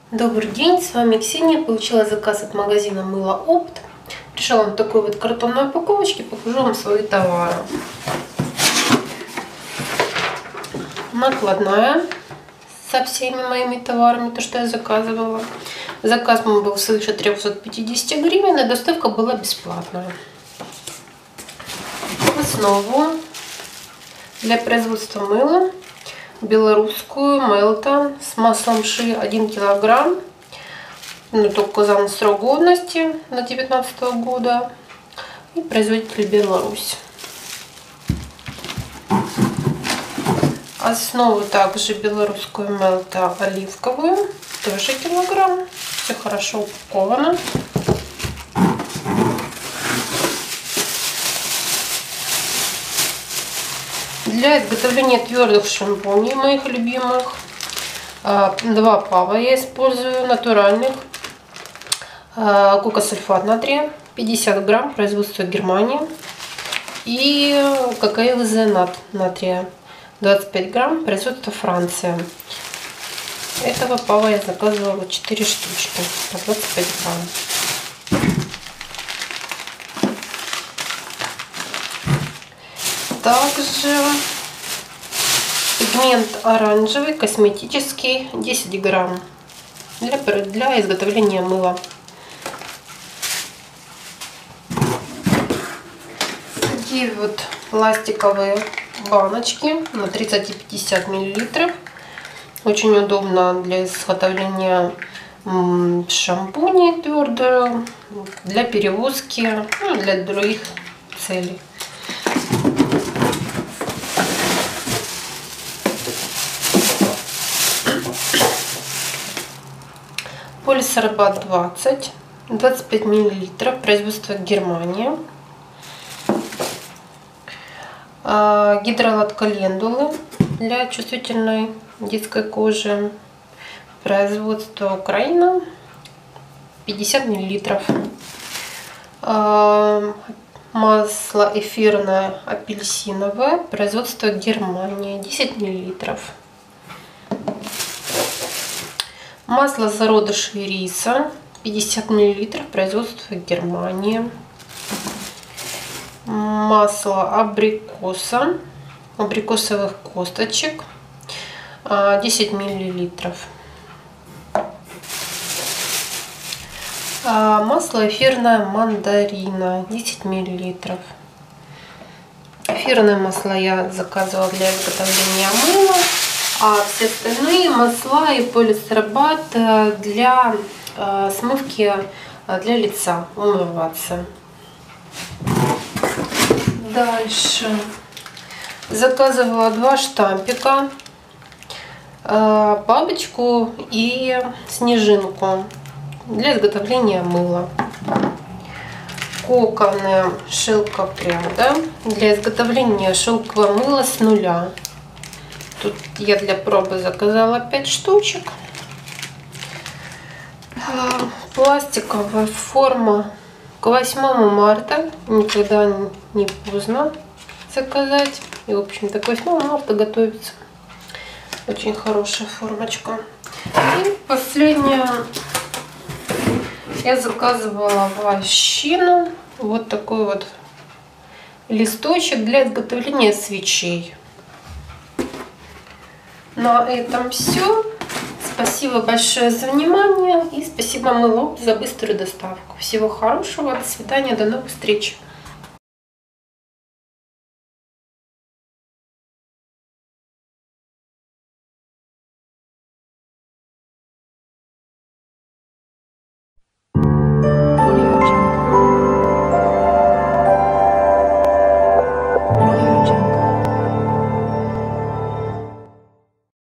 Добрый день, с вами Ксения. Получила заказ от магазина Мыло Опт. Пришел он в такой вот картонной упаковочке. Покажу вам свои товары. Накладная со всеми моими товарами, то, что я заказывала. Заказ мой был свыше 350 гривен, и доставка была бесплатная. Основу для производства мыла белорусскую Мелта с маслом ши 1 килограмм. Ну, только указан срок годности на 2019 года. И производитель Беларусь. Основу также белорусскую Мелта оливковую, тоже килограмм. Все хорошо упаковано. Для изготовления твердых шампуней, моих любимых, 2 пава я использую, натуральных. Кокосульфат натрия, 50 грамм, производство Германия. И кокаинозенат натрия, 25 грамм, производство Франция. Этого пава я заказывала 4 штучки по 25 грамм. Также пигмент оранжевый, косметический, 10 грамм для изготовления мыла. Такие вот пластиковые баночки на 30 и 50 миллилитров. Очень удобно для изготовления шампуней твердого, для перевозки, ну, для других целей. Полисорбат 25 миллилитров, производство Германия. Гидролат календулы для чувствительной детской кожи, производство Украина, 50 миллилитров. Масло эфирное апельсиновое, производство Германия, 10 миллилитров. Масло зародышей риса, 50 миллилитров, производство Германия. Масло абрикоса, абрикосовых косточек, 10 миллилитров. Масло эфирное мандарина, 10 миллилитров. Эфирное масло я заказывала для изготовления мыла, а все остальные масла и полисорбат для смывки для лица, умываться. Дальше заказывала 2 штампика, бабочку и снежинку для изготовления мыла. Коконы шелкопряда для изготовления шелкового мыла с нуля. Тут я для пробы заказала 5 штучек. Пластиковая форма к 8 марта. Никогда не поздно заказать. И, в общем-то, к 8 марта готовится. Очень хорошая формочка. И последняя. Я заказывала вощину. Вот такой вот листочек для изготовления свечей. На этом все. Спасибо большое за внимание. И спасибо Мыло за быструю доставку. Всего хорошего. До свидания. До новых встреч.